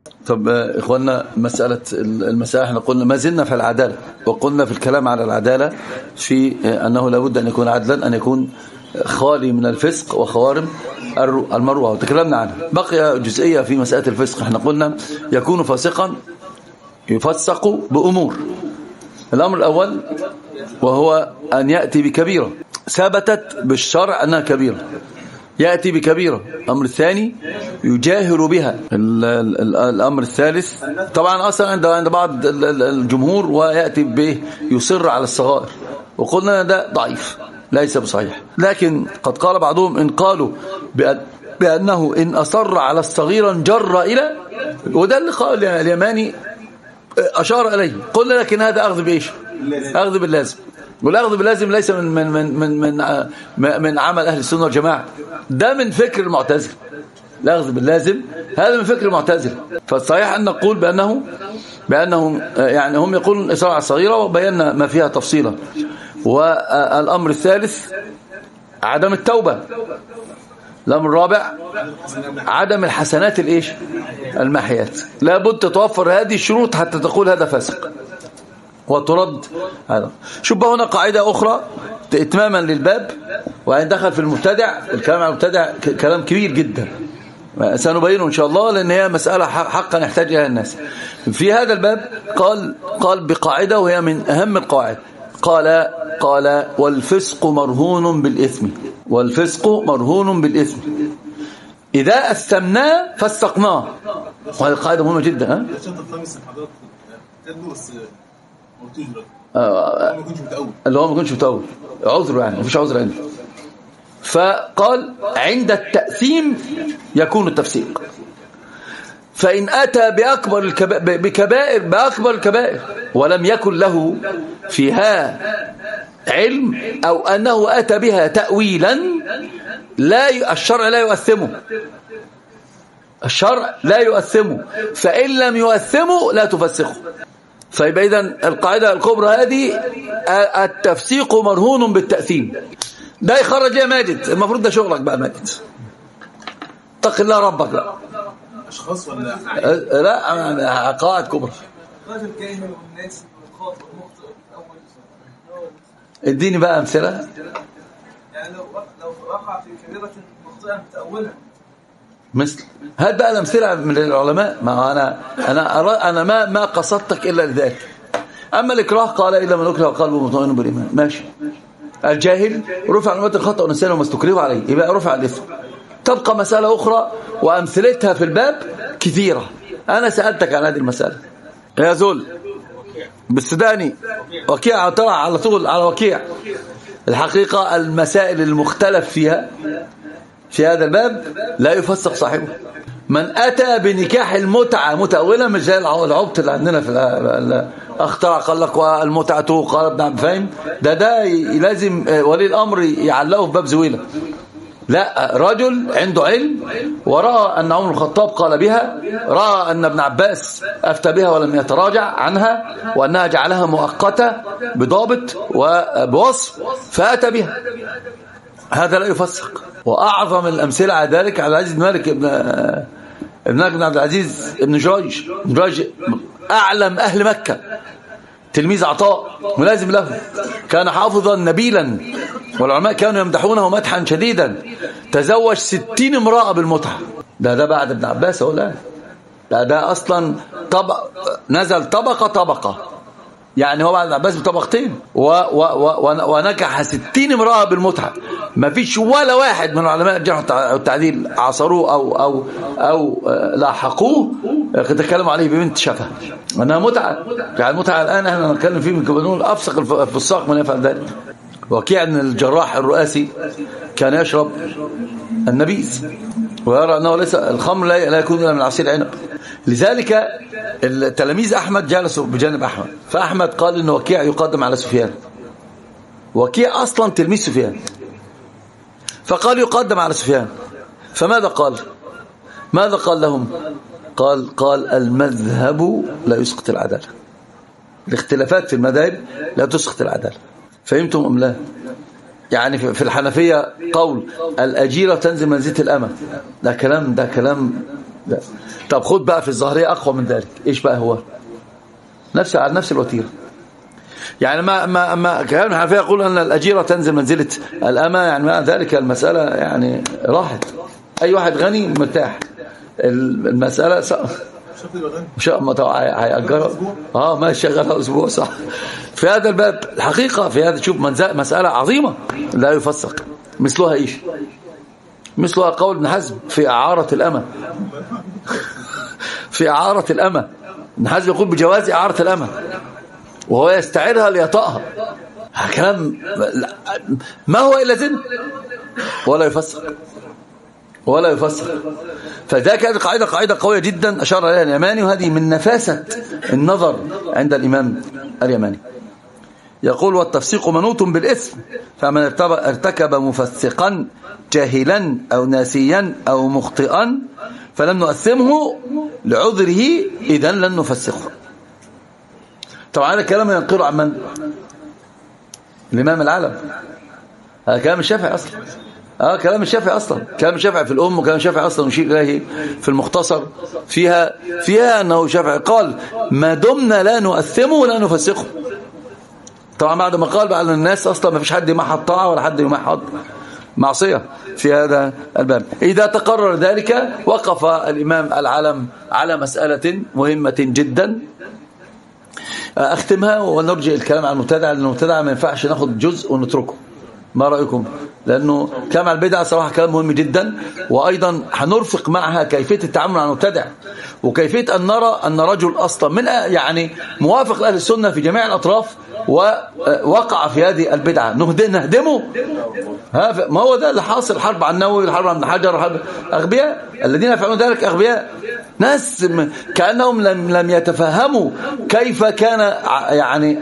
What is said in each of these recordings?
طب إخواننا، المسألة احنا قلنا ما زلنا في العدالة، وقلنا في الكلام على العدالة في أنه لابد أن يكون عدلا، أن يكون خالي من الفسق وخوارم المروءة، وتكلمنا عنها. بقي جزئية في مسألة الفسق. احنا قلنا يكون فاسقا يفسق بأمور. الأمر الأول وهو أن يأتي بكبيرة ثبتت بالشرع أنها كبيرة، يأتي بكبيرة. الأمر الثاني يجاهر بها. الأمر الثالث طبعا أصلا عند بعض الجمهور ويأتي به يصر على الصغائر، وقلنا ده ضعيف ليس بصحيح. لكن قد قال بعضهم إن قالوا بأنه إن أصر على الصغير جر إلى، وده اللي قال اليماني أشار إليه، قلنا لكن هذا أخذ بإيش؟ أخذ باللازم، والأخذ باللازم ليس من عمل أهل السنة والجماعة، ده من فكر المعتزلة. الأخذ باللازم هذا من فكر المعتزلة. فالصحيح أن نقول بأنهم يعني هم يقولون إصرار على الصغيرة، وبينا ما فيها تفصيلا. والأمر الثالث عدم التوبة. الأمر الرابع عدم الحسنات الإيش؟ المحيات. لابد تتوفر هذه الشروط حتى تقول هذا فاسق وترد هذا. شوف هنا قاعدة أخرى إتماما للباب، وإن دخل في المبتدع. الكلام عن المبتدع كلام كبير جدا سنبينه إن شاء الله، لأن هي مسألة حقا يحتاج إليها الناس. في هذا الباب قال بقاعدة وهي من أهم القواعد. قال والفسق مرهون بالإثم، والفسق مرهون بالإثم إذا أثمناه فسقناه. وهذه قاعدة مهمة جدا. اللي هو ما يكونش متأول، عذر يعني مفيش عذر عنده. فقال عند التأثيم يكون التفسيق. فإن أتى بأكبر الكبائر ولم يكن له فيها علم أو أنه أتى بها تأويلا، الشرع لا يؤثمه، الشرع لا يؤثمه، فإن لم يؤثمه لا تفسقه. فيبقى إذن القاعدة الكبرى هذه التفسيق مرهون بالتأثيم. ده يخرج يا ماجد، المفروض ده شغلك بقى ماجد، اتق الله ربك بقى. أشخاص ولا لا قواعد كبرى. راجل جاهل والناس مخاطئ مخطئ أول. اديني بقى أمثلة. يعني لو وقع في كبيرة مخطئة متأولة، مثل هات بقى الأمثلة من العلماء. ما أنا ما قصدتك إلا لذلك. أما الإكراه قال إلا من أكره قلبه مطمئن بالإيمان، ماشي. الجاهل رفع عن أمة الخطأ ونسيان وما استكرهوا عليه، يبقى رفع الإثم. تبقى مسألة أخرى وأمثلتها في الباب كثيرة. أنا سألتك عن هذه المسألة يا زول بالسوداني وكيع، طلع على طول على وكيع. الحقيقة المسائل المختلف فيها في هذا الباب لا يفسق صاحبه. من أتى بنكاح المتعة متأولا، مش زي العبط اللي عندنا في اخترع قال لك والمتعة قال ابن عبد الفهم، ده لازم ولي الأمر يعلقه في باب زويلة. لا، رجل عنده علم ورأى أن عمر الخطاب قال بها، رأى أن ابن عباس أفتى بها ولم يتراجع عنها، وأنها جعلها مؤقتة بضابط وبوصف فأتى بها، هذا لا يفسق. وأعظم الأمثلة على ذلك على العزيز بن مالك ابن عبد العزيز ابن جريج أعلم أهل مكة، تلميذ عطاء ملازم له، كان حافظا نبيلا، والعلماء كانوا يمدحونه مدحا شديدا. تزوج 60 امرأة بالمتعة. ده بعد ابن عباس ولا ده أصلا نزل طبقة، يعني هو بعد ابن عباس بطبقتين، ونكح 60 امرأة بالمتعة. ما فيش ولا واحد من علماء الجرح والتعديل عصروه أو لاحقوه تكلموا عليه ببنت شفه أنها متعة. يعني المتعة الآن احنا نتكلم فيه من كبنون أفسق الفساق من يفعل ذلك. وكيع أن الجراح الرؤاسي كان يشرب النبيذ ويرى أنه ليس الخمر لا يكون إلا من عصير عنب. لذلك التلاميذ أحمد جلسوا بجانب أحمد، فأحمد قال إن وكيع يقدم على سفيان. وكيع أصلا تلميذ سفيان، فقال يقدم على سفيان. فماذا قال؟ ماذا قال لهم؟ قال المذهب لا يسقط العدالة. الاختلافات في المذاهب لا تسقط العدالة. فهمتم أم لا؟ يعني في الحنفية قول الأجيرة تنزل منزلة الأمة، ده كلام لا. طب خد بقى في الظاهرية أقوى من ذلك. إيش بقى هو؟ على نفس الوتيرة. يعني ما كلام الحنفية يقول أن الأجيرة تنزل منزلة الأمة، يعني مع ذلك المسألة يعني راحت، أي واحد غني مرتاح. المسألة مش هيأجرها ما شغلها أسبوع صح. في هذا الباب الحقيقة في هذا شوف مسألة عظيمة لا يفسق مثلها. إيش مثلها؟ قول ابن حزم في إعارة الأمة. في إعارة الأمة ابن حزم يقول بجواز إعارة الأمة وهو يستعيرها ليطأها. كلام ما هو إلا زنا ولا يفسر. فذاك هذه قاعدة قوية جدا أشار عليها اليماني، وهذه من نفاسة النظر عند الإمام اليماني. يقول والتفسيق منوط بالإثم، فمن ارتكب مفسقا جاهلا أو ناسيا أو مخطئا فلن نؤثمه لعذره إذن لن نفسقه. طبعا هذا كلام ينقله عن من؟ الإمام العالم. هذا كلام الشافعي أصلا. كلام الشافعي أصلا، كلام الشافعي في الأم، وكلام الشافعي أصلا نشير إليه في المختصر فيها أنه شافعي قال ما دمنا لا نؤثمه ولا نفسقه. طبعا بعد ما قال بقى أن الناس أصلا ما فيش حد يمحض طاعة ولا حد يمحض معصية في هذا الباب. إذا تقرر ذلك وقف الإمام العالم على مسألة مهمة جدا أختمها ونرجع الكلام عن المبتدع، لأن المبتدع ما ينفعش ناخد جزء ونتركه. ما رأيكم؟ لأنه كلام عن البدعة صراحة كلام مهم جدا، وأيضا هنرفق معها كيفية التعامل مع المبتدع، وكيفية أن نرى أن رجل أصلا من يعني موافق لأهل السنة في جميع الأطراف ووقع في هذه البدعة نهدمه. ما هو ده اللي حاصل، حرب عن النووي، الحرب عن حجر، حرب أغبياء. الذين يفعلون ذلك أغبياء، ناس كأنهم لم يتفهموا كيف كان يعني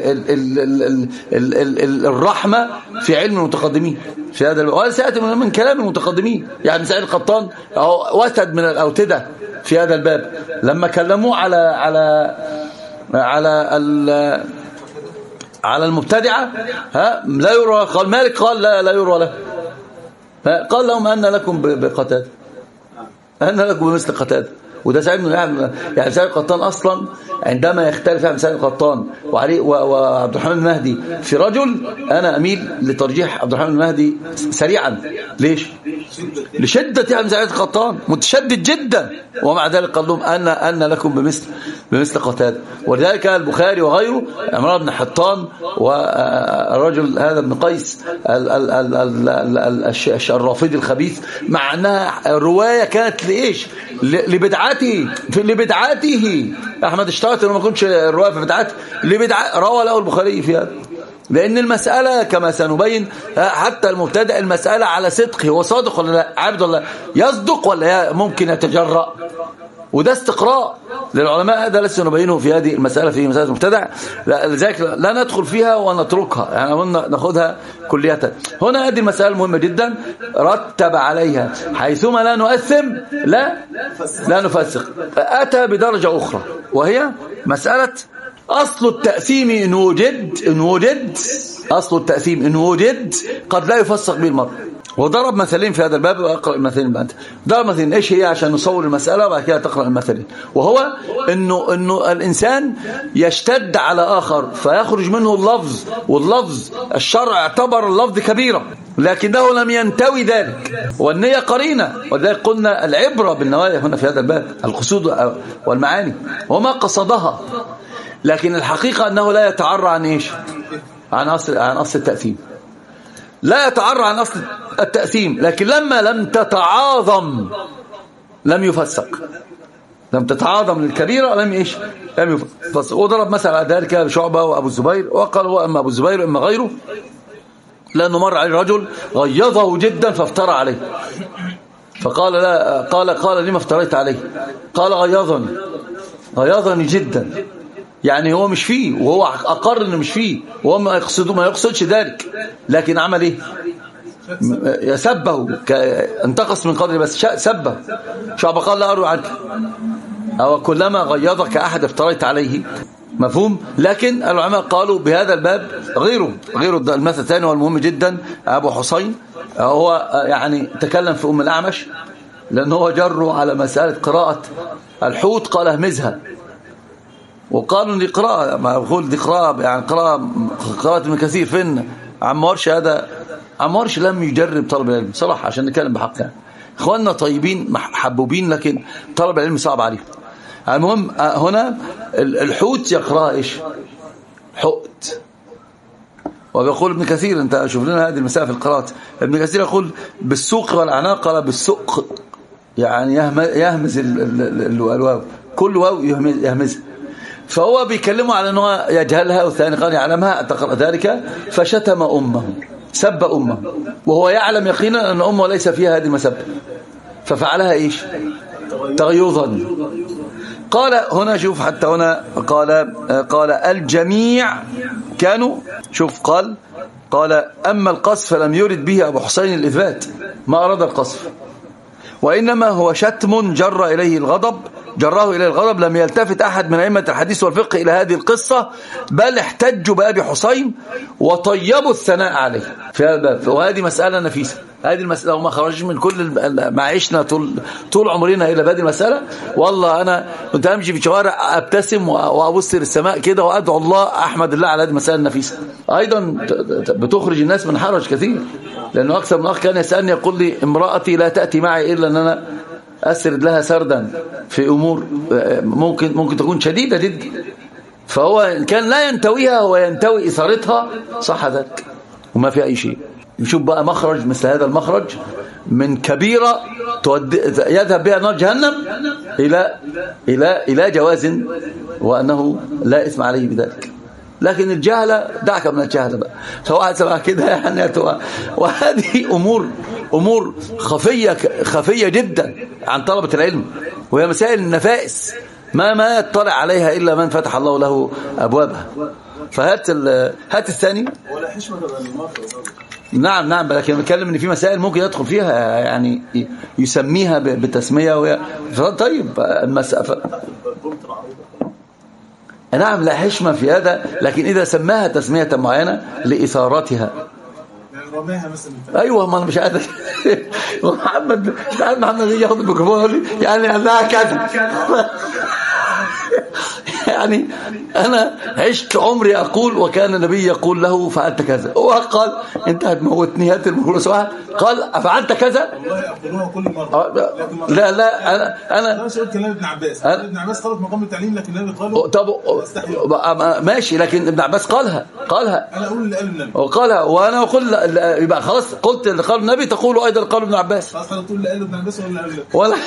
الرحمة في علم المتقدمين في هذا وهذا سيأتي من كلام المتقدمين. يعني سعيد القطان وسد من الأوتدة في هذا الباب لما كلموه على المبتدعة لا يروى. قال مالك قال لا يروى له. قال لهم أن لكم بقتاد، أن لكم بمثل قتاد. وده سعيد يعني سعيد القطان أصلا عندما يختلف عن سعيد القطان وعبد الرحمن المهدي في رجل، أنا أميل لترجيح عبد الرحمن المهدي سريعا. ليش؟ لشدة يعني سعيد القطان متشدد جدا، ومع ذلك قال لهم أن لكم بمثل قتاد. ولذلك البخاري وغيره عمران بن حطان والرجل هذا ابن قيس الرافضي الخبيث، مع أنها الرواية كانت لإيش؟ لبدعاته. أحمد اشترط أنه ما يكونش الرواية في بدعاته، روى له البخاري في هذا. لأن المسألة كما سنبين حتى المبتدأ المسألة على صدقه، هو صادق ولا لا، عابد ولا يصدق ولا ممكن يتجرأ، وده استقراء للعلماء. هذا لسه نبينه في هذه المسألة في مسألة المبتدع، لذلك لا ندخل فيها ونتركها، يعني ناخذها كلية. هنا هذه المسألة المهمة جدا رتب عليها حيثما لا نؤثم لا نفسق. أتى بدرجة أخرى وهي مسألة أصل التأثيم إن وجد أصل التأثيم إن وجد قد لا يفسق به المرء. وضرب مثلين في هذا الباب، وأقرأ المثلين بعد. ضرب مثلين إيش هي عشان نصور المسألة وبعد كده تقرأ المثلين. وهو إنه الإنسان يشتد على آخر فيخرج منه اللفظ، واللفظ الشرع اعتبر اللفظ كبيرة لكنه لم ينتوي ذلك، والنية قرينة. ولذلك قلنا العبرة بالنوايا هنا في هذا الباب، القصود والمعاني وما قصدها. لكن الحقيقة أنه لا يتعرى عن إيش؟ عن أصل التأثيم، لا يتعرى عن أصل التأثيم. لكن لما لم تتعاظم لم يفسق، لم تتعاظم للكبيرة لم يفسق. وضرب مثل على ذلك شعبة وأبو الزبير، وقال هو أما أبو الزبير إما غيره، لأنه مر عليه رجل غيظه جدا فافترى عليه، فقال لا قال لما افتريت عليه؟ قال غيظني جدا. يعني هو مش فيه، وهو أقر إنه مش فيه، وهو ما يقصدش ذلك، لكن عمل إيه؟ يسبه، انتقص من قدره بس سبه. شعب قال لا أروي عنك، أو كلما غيظك أحد افتريت عليه. مفهوم؟ لكن العلماء قالوا بهذا الباب غيره المثل الثاني والمهم جدا. أبو حسين هو يعني تكلم في أم الأعمش لأنه هو جروا على مسألة قراءة الحوت قال اهمزها، وقالوا دي قراءة، ما يقول دي قراءة يعني قراءة ابن كثير. فين عم ورش؟ هذا عم ورش لم يجرب طلب العلم صراحة عشان نتكلم بحق يعني. اخواننا طيبين محبوبين لكن طلب العلم صعب عليهم. المهم هنا الحوت يقرأ ايش؟ حوت. وبيقول ابن كثير، انت شوف لنا هذه المسائل في القراءة، ابن كثير يقول بالسوق والأعناق، قال بالسوق يعني يهمز الواو، كل واو يهمزها. فهو بيكلمه على أنه يجهلها، والثاني قال يعلمها تقرأ ذلك، فشتم أمه، سب أمه، وهو يعلم يقينا أن أمه ليس فيها هذه المسبة، ففعلها إيش؟ تغيظا. قال هنا شوف حتى هنا قال الجميع كانوا، شوف قال أما القصف فلم يرد به أبو حسين الإثبات، ما أراد القصف، وإنما هو شتم جراه إليه الغضب. لم يلتفت أحد من أئمة الحديث والفقه إلى هذه القصة، بل احتجوا بأبي حسين وطيبوا الثناء عليه في هذا الباب. وهذه مسألة نفيسة، هذه المسألة وما خرجش من كل ما عشنا طول عمرنا إلى هذه المسألة. والله أنا كنت أمشي في شوارع أبتسم وأبص للسماء كده وأدعو الله، أحمد الله على هذه المسألة النفيسة. أيضا بتخرج الناس من حرج كثير، لأنه أكثر من أخ كان يسألني يقول لي امرأتي لا تأتي معي إلا أن أنا أسرد لها سردا في أمور ممكن تكون شديدة جدا، فهو كان لا ينتويها، هو ينتوي إثارتها، صح ذلك وما في أي شيء. نشوف بقى مخرج مثل هذا المخرج من كبيرة يذهب بها نار جهنم إلى جواز، وأنه لا إثم عليه بذلك. لكن الجهلة دعك من الجهلة بقى، فواحد سمع كده يعني. وهذه أمور خفية جدا عن طلبة العلم، وهي مسائل النفائس ما يطلع عليها إلا من فتح الله له أبوابها. فهات الثاني. ولا حشمة للمرء. نعم، لكن بنتكلم ان في مسائل ممكن يدخل فيها يعني يسميها بتسمية وهي طيب المسألة. نعم لا حشمة في هذا، لكن إذا سماها تسمية معينة لإثارتها. رماها مثلا. أيوة، ما أنا مش قادر. محمد يجي ياخد الميكروفون يقول لي يعني قالها كذا. يعني أنا عشت عمري أقول وكان النبي يقول له فعلت كذا، هو قال أنت هتموتني، هات الميكروفون سؤال، قال أفعلت كذا. والله يقولوها كل مرة. لا أنا مش قلت كلام ابن عباس. ابن عباس طلب مقام التعليم، لكن النبي قاله. طب ماشي، لكن ابن عباس قالها. أنا أقول اللي قال النبي. وقالها، وأنا أقول يبقى خلاص قلت اللي قال النبي تقول أيضا قال ابن عباس. خلاص تقول اللي قال ابن عباس ولا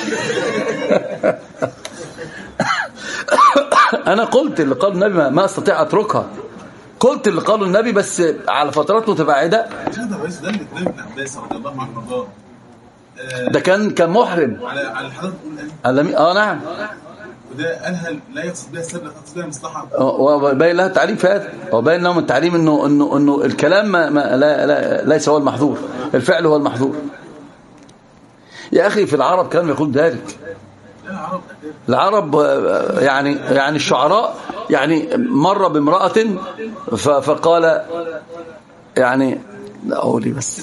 أنا قلت اللي قال النبي ما أستطيع أتركها، قلت اللي قاله النبي بس على فترات متباعدة. ده ابن عباس رضي الله عنه وارضاه، ده كان محرم على الحدث. نعم. وده قالها لا يقصد بها السبب، يقصد بها مصلحة، وبين لها التعليم في هذا، وبين لهم التعليم انه الكلام لا ليس هو المحظور، الفعل هو المحظور. يا أخي في العرب كانوا يقول ذلك. العرب يعني الشعراء، يعني مر بامرأة فقال يعني لا أقولي بس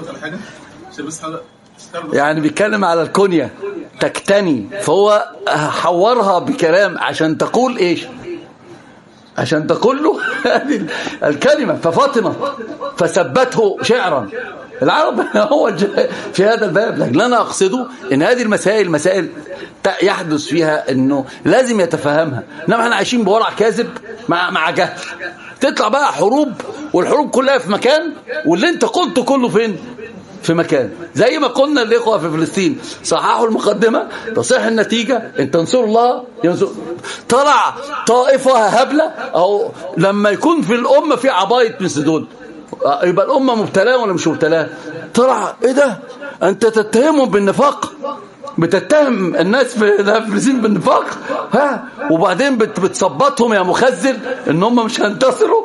يعني بيتكلم على الكنية تكتني، فهو حورها بكلام عشان تقول ايش، عشان تقول له هذه الكلمة، ففاطمة فثبته شعرا. العرب هو في هذا الباب. لكن أنا أقصده إن هذه المسائل يحدث فيها إنه لازم يتفهمها. إنما احنا عايشين بورع كاذب مع جهل، تطلع بقى حروب، والحروب كلها في مكان، واللي انت قلته كله فين؟ في مكان. زي ما قلنا الإخوة في فلسطين صححوا المقدمة تصح النتيجة، ان تنصروا الله ينصر. طلع طائفة هبلة، أو لما يكون في الأمة في عباية مثل دول يبقى الأمة مبتلاه ولا مش مبتلاه؟ طلع ايه ده؟ انت تتهمهم بالنفاق، بتتهم الناس في فلسطين بالنفاق، وبعدين بتصبطهم يا مخزل ان هم مش هينتصروا.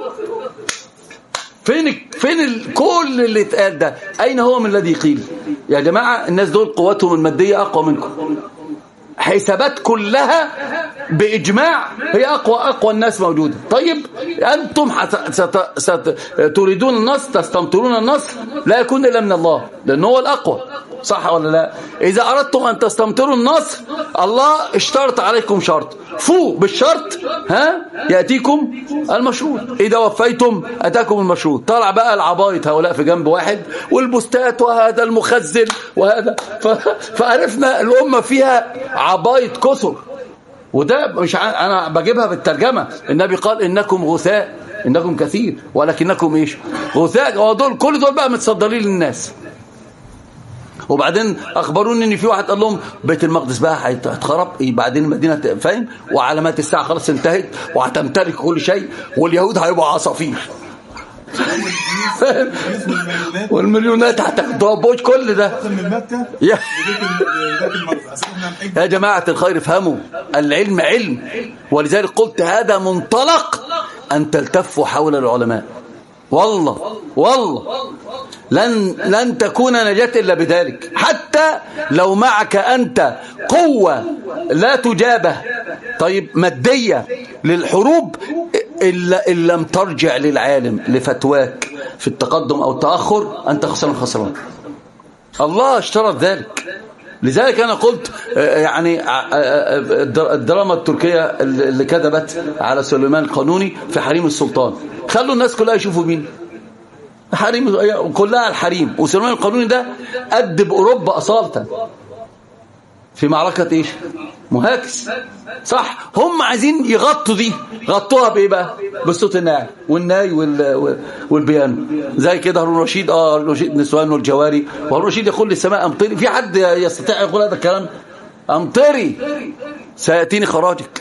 فين كل اللي اتقال ده؟ اين هو من الذي قيل؟ يا جماعة الناس دول قوتهم المادية اقوى منكم، حسابات كلها بإجماع هي أقوى الناس موجودة. طيب أنتم تريدون النصر، تستمطرون النصر، لا يكون إلا من الله لأنه هو الأقوى، صح ولا لا؟ إذا أردتم أن تستمطروا النصر الله اشترط عليكم شرط، فو بالشرط يأتيكم المشروط، إذا وفيتم أتاكم المشروط. طلع بقى العبايط هؤلاء في جنب واحد والبستات وهذا المخزن وهذا فعرفنا الأمة فيها عبايط كثر. وده مش أنا بجيبها بالترجمة، النبي قال إنكم غثاء، إنكم كثير ولكنكم إيش؟ غثاء. ودول كل دول بقى متصدرين للناس. وبعدين أخبروني إن في واحد قال لهم بيت المقدس بقى هيتخرب، بعدين المدينة فاهم، وعلامات الساعة خلاص انتهت وهتمتلك كل شيء واليهود هيبقوا عصافير والمليونات هتاخدوها بوش كل ده. يا جماعة الخير افهموا، العلم علم، ولذلك قلت هذا منطلق أن تلتفوا حول العلماء. والله لن تكون نجاة إلا بذلك. حتى لو معك أنت قوة لا تجابه طيب مادية للحروب، إلا إن لم ترجع للعالم لفتواك في التقدم أو التأخر أنت خسران. الله اشترط ذلك. لذلك أنا قلت يعني الدراما التركية اللي كذبت على سليمان القانوني في حريم السلطان، خلوا الناس كلها يشوفوا مين حريم، كلها الحريم. وسليمان القانوني ده أدب أوروبا أصالة في معركة إيش؟ مهاكس. صح، هم عايزين يغطوا دي، غطوها بإيه بقى؟ بالصوت الناعم والناي والبيانو زي كده. هارون رشيد رشيد نسوان والجواري، وهارون رشيد يقول للسماء أمطري. في حد يستطيع يقول هذا الكلام؟ أمطري سيأتيني خراجك.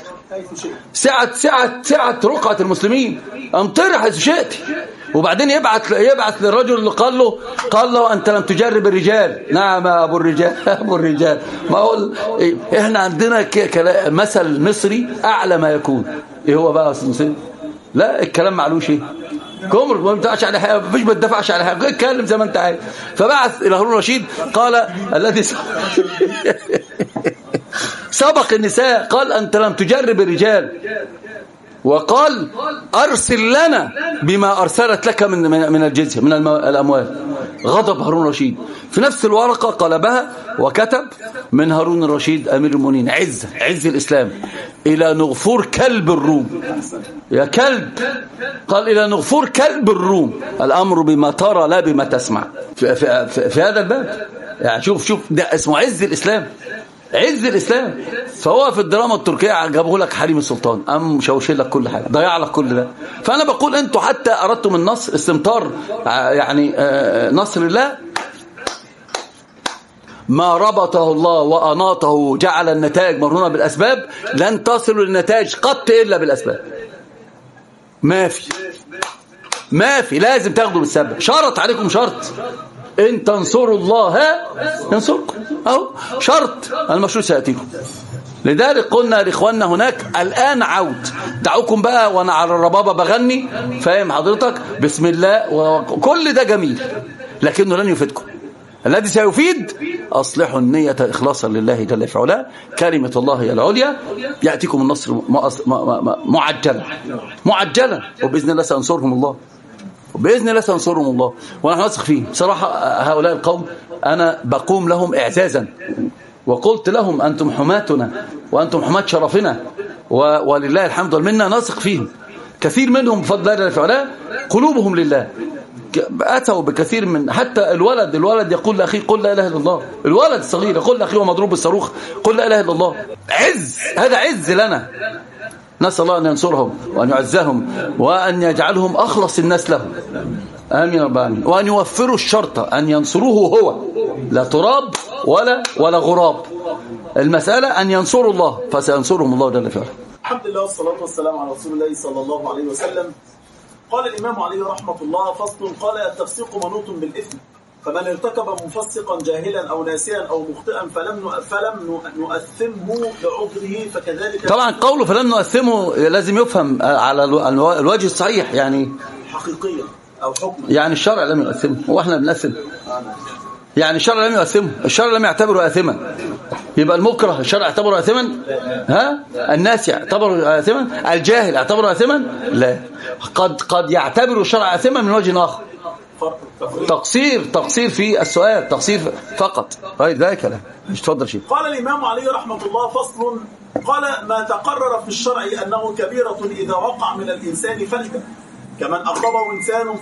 سعة رقعة المسلمين، أمطري حيث شئت. وبعدين يبعث للرجل اللي قال له أنت لم تجرب الرجال. نعم أبو الرجال. ما أقول إحنا عندنا مثل مصري أعلى ما يكون. إيه هو بقى مسلم؟ لا الكلام معلوش إيه كمر، ما بتدفعش على حاجة، مفيش بتدفعش على حاجة، اتكلم زي ما أنت عايز. فبعث إلى هارون رشيد قال الذي سبق النساء، قال أنت لم تجرب الرجال، وقال أرسل لنا بما أرسلت لك من الجزية من الأموال. غضب هارون رشيد. في نفس الورقة قلبها وكتب من هارون الرشيد أمير المؤمنين عز الإسلام إلى نغفور كلب الروم. يا كلب، قال إلى نغفور كلب الروم، الأمر بما ترى لا بما تسمع. في هذا الباب يعني شوف ده اسمه عز الإسلام. فهو في الدراما التركية جابوا لك حريم السلطان، أم شوشل لك كل حاجة، ضيع لك كل ده. فأنا بقول أنتوا حتى أردتم النصر استمطار يعني نصر الله، ما ربطه الله وأناطه جعل النتائج مرهونة بالأسباب، لن تصلوا للنتائج قط إلا بالأسباب. ما في لازم تاخدوا بالسبب. شرط عليكم شرط، إن تنصروا الله ينصركم، أو شرط المشروع سيأتيكم. لذلك قلنا لإخواننا هناك الآن عود، دعوكم بقى وأنا على الربابة بغني، فاهم حضرتك، بسم الله، وكل ده جميل لكنه لن يفيدكم. الذي سيفيد أصلحوا النية إخلاصا لله جل في علاه، كلمة الله هي العليا، يأتيكم النصر معجلا وبإذن الله سينصرهم الله، ونحن نثق فيه. بصراحة هؤلاء القوم أنا بقوم لهم إعزازا، وقلت لهم أنتم حماتنا وأنتم حماة شرفنا، ولله الحمد والمنة نثق فيهم. كثير منهم بفضل الله جل وعلا قلوبهم لله، أتوا بكثير من حتى الولد يقول لأخيه قل لا إله إلا الله. الولد الصغير يقول لأخيه ومضروب بالصاروخ قل لا إله إلا الله. هذا عز لنا. نسأل الله أن ينصرهم وأن يعزهم وأن يجعلهم أخلص الناس له، آمين رب العالمين. وأن يوفروا الشرط أن ينصروه هو، لا تراب ولا غراب. المسألة أن ينصروا الله، فسينصرهم الله جل وعلا. الحمد لله والصلاة والسلام على رسول الله صلى الله عليه وسلم. قال الإمام عليه رحمة الله: فصل. قال: التفسيق منوط بالإثم، فمن ارتكب مفسقا جاهلا أو ناسيا أو مخطئا فلم نؤثمه لعذره، فكذلك. طبعا قوله فلم نؤثمه لازم يفهم على الوجه الصحيح، يعني حقيقيا أو حكما، يعني الشرع لم يؤثمه وإحنا بنأثم، يعني الشرع لم يؤثمه، الشرع لم يعتبره آثما. يبقى المكره الشرع اعتبره آثما؟ الناس يعتبره آثما؟ الجاهل اعتبره آثما؟ لا، قد يعتبر الشرع آثما من وجه آخر. تقصير في السؤال، تقصير فقط غير ذلك لا. مش تفضل شيء. قال الإمام علي رحمة الله فصل. قال ما تقرر في الشرع أنه كبيرة إذا وقع من الإنسان فلتة، كمن أغضبه إنسان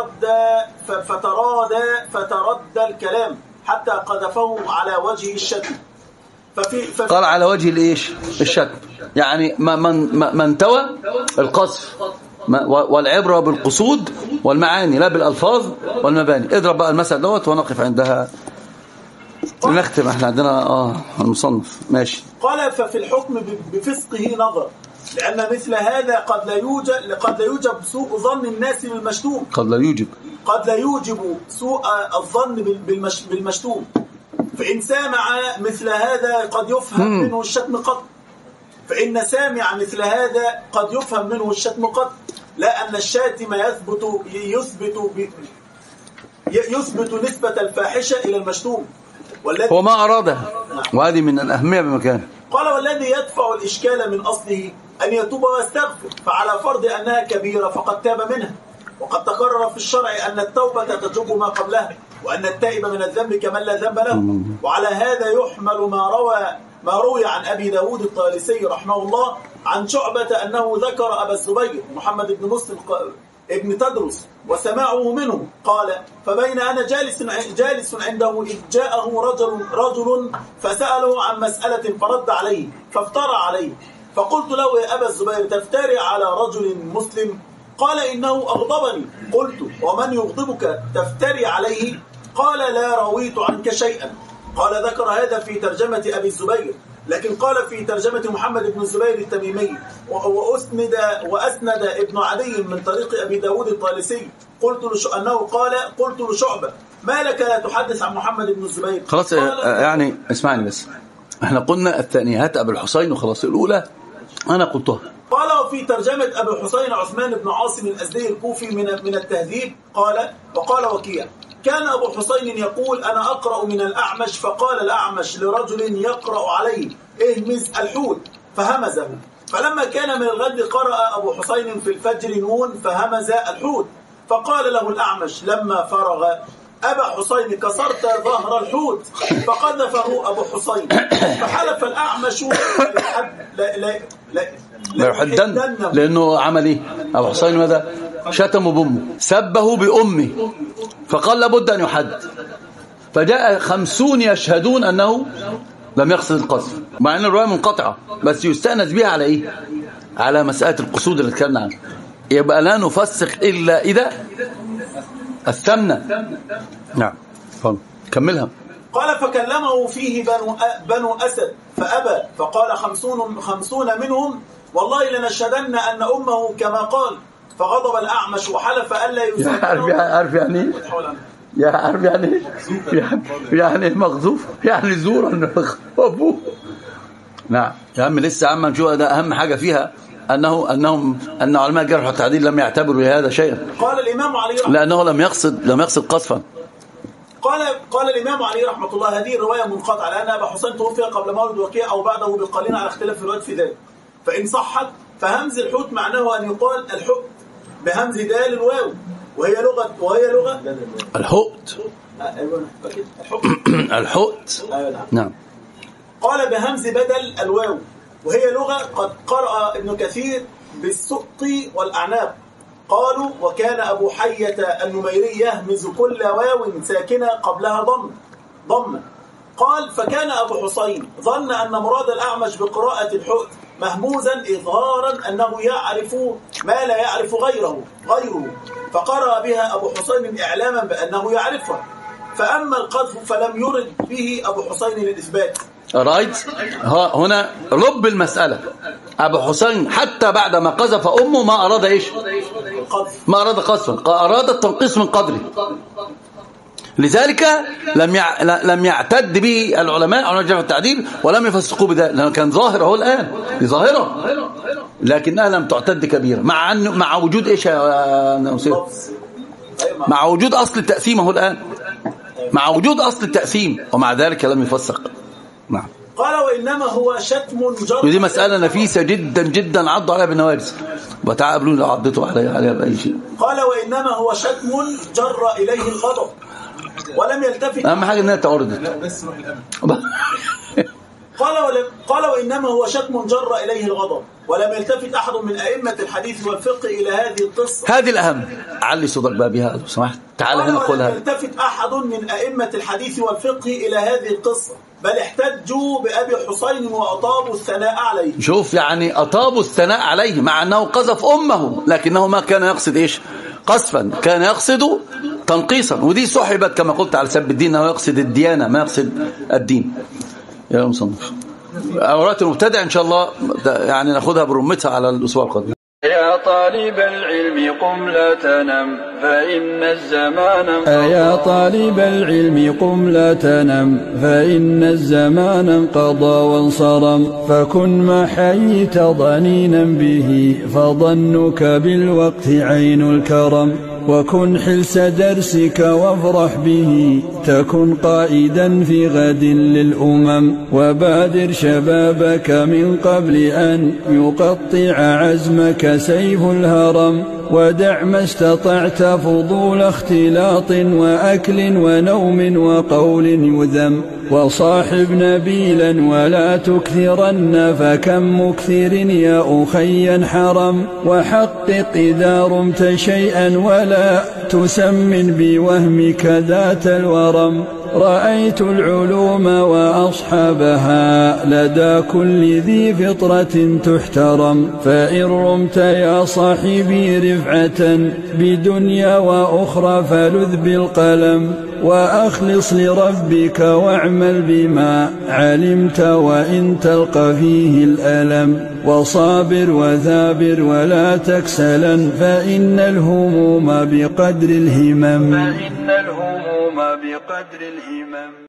فتردى الكلام حتى قذفه على وجه الشتم. قال على وجه الإيش؟ الشتم، يعني من توى القذف، والعبرة بالقصود والمعاني لا بالألفاظ والمباني. اضرب بقى المثل دوت ونقف عندها نختم. احنا عندنا المصنف ماشي. قال ففي الحكم بفسقه نظر، لأن مثل هذا قد لا يوجب سوء ظن الناس بالمشتوم. قد لا يوجب سوء الظن بالمشتوم، فإن سامع مثل هذا قد يفهم منه الشتم قط، فإن سامع مثل هذا قد يفهم منه الشتم قط، لا أن الشاتم يثبت نسبة الفاحشة إلى المشتوم، هو ما أرادها، وهذه من الأهمية بمكان. قال والذي يدفع الإشكال من أصله أن يتوب ويستغفر، فعلى فرض أنها كبيرة فقد تاب منها، وقد تقرر في الشرع أن التوبة تجب ما قبلها، وأن التائب من الذنب كمن لا ذنب له. وعلى هذا يحمل ما روي عن أبي داود الطيالسي رحمه الله عن شعبة أنه ذكر أبا الزبير محمد بن مسلم ابن تدرس وسماعه منه قال فبين أنا جالس عنده إذ جاءه رجل فسأله عن مسألة فرد عليه فافترى عليه، فقلت له يا أبا الزبير تفتري على رجل مسلم؟ قال إنه أغضبني. قلت ومن يغضبك تفتري عليه؟ قال لا رويت عنك شيئا. قال ذكر هذا في ترجمة أبي الزبير، لكن قال في ترجمة محمد بن الزبير التميمي وأسند ابن عدي من طريق أبي داود الطيالسي قلت لشعبة ما لك لا تحدث عن محمد بن الزبير؟ خلاص يعني اسمعني بس، احنا قلنا الثانيات أبي الحسين وخلاص، الأولى أنا قلتها. قال وفي ترجمة أبي الحسين عثمان بن عاصم الأزدي الكوفي من التهذيب وقال وكيع كان أبو حسين يقول أنا أقرأ من الأعمش، فقال الأعمش لرجل يقرأ عليه اهمز الحوت فهمزه، فلما كان من الغد قرأ أبو حسين في الفجر نون فهمز الحوت، فقال له الأعمش لما فرغ أبا حسين كسرت ظهر الحوت، فقذفه أبو حسين، فحلف الأعمش لا يحدن، لأنه عمل إيه أبو حسين؟ ماذا؟ شتمه بأمه، سبه بأمه، فقال لابد أن يحد، فجاء 50 يشهدون أنه لم يقصد القذف، مع أن الرواية منقطعة بس يستأنس بها على إيه؟ على مسألة القصود اللي اتكلمنا عنها. يبقى لا نفسق إلا إذا الثمنة. نعم كملها. قال فكلمه فيه بنو أسد فأبى، فقال 50 منهم والله لنشهدن أن أمه كما قال، فغضب الأعمش وحلف ألا يسلمه. عارف يعني يعني مغضوف، يعني زورا أبوه. نعم يا عم لسه عم نشوف، ده أهم حاجة فيها أن علماء الجرح والتعديل لم يعتبروا هذا شيئا. قال الإمام علي لأنه لم يقصد قذفا. قال الإمام علي رحمة الله هذه الرواية منقطعة، لأن أبا حسين توفي قبل مولد وكيع أو بعده بقليل على اختلاف الروايات في ذلك، فإن صحت فهمز الحوت معناه أن يقال الحوت بهمز دال الواو، وهي لغة الحوت. الحوت نعم. قال بهمز بدل الواو، وهي لغة قد قرأ ابن كثير بالسقط والأعناق. قالوا وكان أبو حية النميري يهمز كل واو ساكنة قبلها ضم. قال فكان أبو حسين ظن أن مراد الأعمش بقراءة الحوت مهموزا إظهارا أنه يعرف ما لا يعرف غيره، فقرأ بها أبو حسين إعلاما بأنه يعرفها، فأما القذف فلم يرد به أبو حسين للإثبات. رايت هنا لب المسألة، أبو حسين حتى بعد ما قذف أمه ما أراد إيش؟ ما أراد قذفا، أراد التنقيص من قدره، لذلك لم يعتد به العلماء على الجرح والتعديل ولم يفسقوا بذلك، لأنه كان ظاهر هو الآن ظاهرة، لكنها لم تعتد كبيرة مع وجود إيش يا نصير؟ مع وجود أصل التأثيم هو الآن، مع وجود أصل التأثيم، ومع ذلك لم يفسق. نعم. قال وإنما هو شتم جر. ودي مسألة نفيسة جدا جدا، عضوا عليها بالنوارس وتعاملون لو عضتوا عليها بأي شيء. قال وإنما هو شتم جر إليه الغضب ولم يلتفت. أهم حاجة إنها تعرضت. بس روح الأمل. قال وإنما هو شتم جر إليه الغضب ولم يلتفت أحد من أئمة الحديث والفقه إلى هذه القصة. هذه الأهم. علي صوتك بقى بها لو سمحت. تعال هنا قولها. ولم يلتفت أحد من أئمة الحديث والفقه إلى هذه القصة، بل احتجوا بأبي حسين وأطابوا الثناء عليه. شوف يعني أطابوا الثناء عليه مع أنه قذف أمه، لكنه ما كان يقصد إيش؟ قذفا، كان يقصد تنقيصا. ودي سحبت كما قلت على سب الدين، أنه يقصد الديانة ما يقصد الدين. يا مصنف أورات المبتدع إن شاء الله يعني نأخذها برمتها على الأسبوع القادم. يا طالب العلم قم لا تنم فإن الزمان يا طالب العلم قم لا تنم فإن الزمان انقضى وانصرم، فكن ما حييت ضنينا به فظنك بالوقت عين الكرم، وكن حلس درسك وافرح به تكن قائدا في غد للأمم، وبادر شبابك من قبل أن يقطع عزمك سيف الهرم، ودع ما استطعت فضول اختلاط وأكل ونوم وقول يذم، وصاحب نبيلا ولا تكثرن فكم مكثر يا أخي حرم، وحقق إذا رمت شيئا ولا تسمن بوهمك ذات الورم، رأيت العلوم وأصحابها لدى كل ذي فطرة تحترم، فإن رمت يا صاحبي رفعة بدنيا وأخرى فلذ بالقلم، وأخلص لربك واعمل بما علمت وإن تلقى فيه الألم، وصابر وثابر ولا تكسلا فإن الهموم بقدر الهمم.